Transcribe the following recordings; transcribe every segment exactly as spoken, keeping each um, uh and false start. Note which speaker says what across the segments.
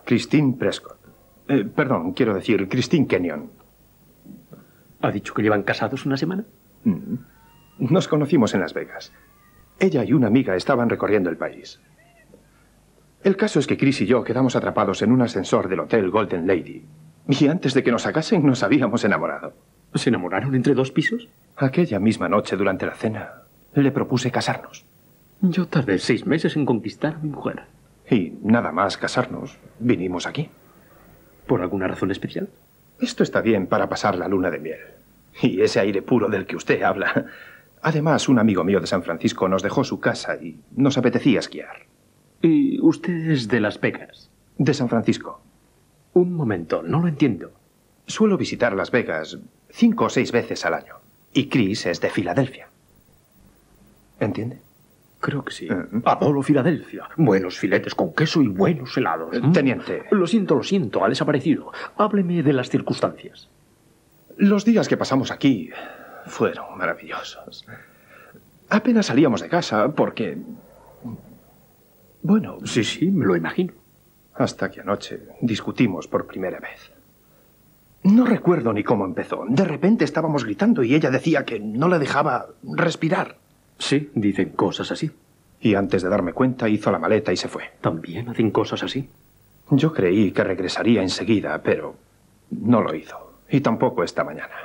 Speaker 1: Christine Prescott. Eh, perdón, quiero decir Christine Kenyon.
Speaker 2: ¿Ha dicho que llevan casados una semana?
Speaker 1: Mm. Nos conocimos en Las Vegas. Ella y una amiga estaban recorriendo el país. El caso es que Chris y yo quedamos atrapados en un ascensor del hotel Golden Lady. Y antes de que nos sacasen nos habíamos enamorado.
Speaker 2: ¿Se enamoraron entre dos pisos?
Speaker 1: Aquella misma noche durante la cena le propuse casarnos.
Speaker 2: Yo tardé seis meses en conquistar a mi mujer.
Speaker 1: Y nada más casarnos, vinimos aquí.
Speaker 2: ¿Por alguna razón especial?
Speaker 1: Esto está bien para pasar la luna de miel. Y ese aire puro del que usted habla. Además, un amigo mío de San Francisco nos dejó su casa y nos apetecía esquiar.
Speaker 2: ¿Y usted es de Las Vegas?
Speaker 1: De San Francisco.
Speaker 2: Un momento, no lo entiendo.
Speaker 1: Suelo visitar Las Vegas cinco o seis veces al año. Y Chris es de Filadelfia. ¿Entiende?
Speaker 2: Creo que sí. Uh-huh. Adoro Filadelfia. Buenos filetes con queso y buenos helados.
Speaker 1: Teniente.
Speaker 2: Lo siento, lo siento, ha desaparecido. Hábleme de las circunstancias.
Speaker 1: Los días que pasamos aquí fueron maravillosos. Apenas salíamos de casa porque... Bueno...
Speaker 2: Sí, sí, me lo imagino.
Speaker 1: Hasta que anoche discutimos por primera vez. No recuerdo ni cómo empezó. De repente estábamos gritando y ella decía que no le dejaba respirar.
Speaker 2: Sí, dicen cosas así.
Speaker 1: Y antes de darme cuenta hizo la maleta y se fue.
Speaker 2: ¿También hacen cosas así?
Speaker 1: Yo creí que regresaría enseguida, pero no lo hizo. Y tampoco esta mañana.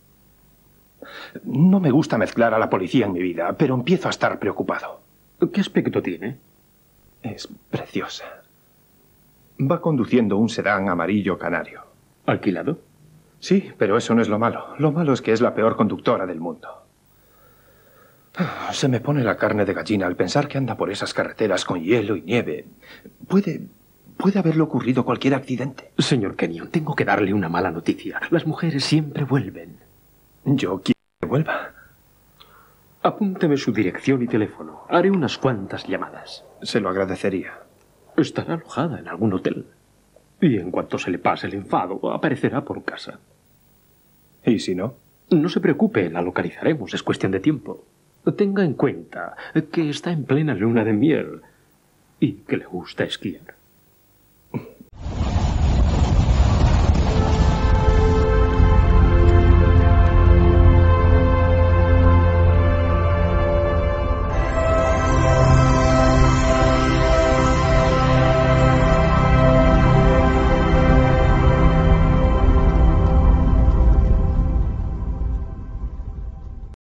Speaker 1: No me gusta mezclar a la policía en mi vida, pero empiezo a estar preocupado.
Speaker 2: ¿Qué aspecto tiene?
Speaker 1: Es preciosa. Va conduciendo un sedán amarillo canario.
Speaker 2: ¿Alquilado?
Speaker 1: Sí, pero eso no es lo malo. Lo malo es que es la peor conductora del mundo. Se me pone la carne de gallina al pensar que anda por esas carreteras con hielo y nieve. Puede... puede haberle ocurrido cualquier accidente.
Speaker 2: Señor Kenyon, tengo que darle una mala noticia. Las mujeres siempre vuelven.
Speaker 1: Yo quiero que vuelva.
Speaker 2: Apúnteme su dirección y teléfono. Haré unas cuantas llamadas.
Speaker 1: Se lo agradecería.
Speaker 2: Estará alojada en algún hotel. Y en cuanto se le pase el enfado, aparecerá por casa.
Speaker 1: ¿Y si no?
Speaker 2: No se preocupe, la localizaremos. Es cuestión de tiempo. Tenga en cuenta que está en plena luna de miel y que le gusta esquiar.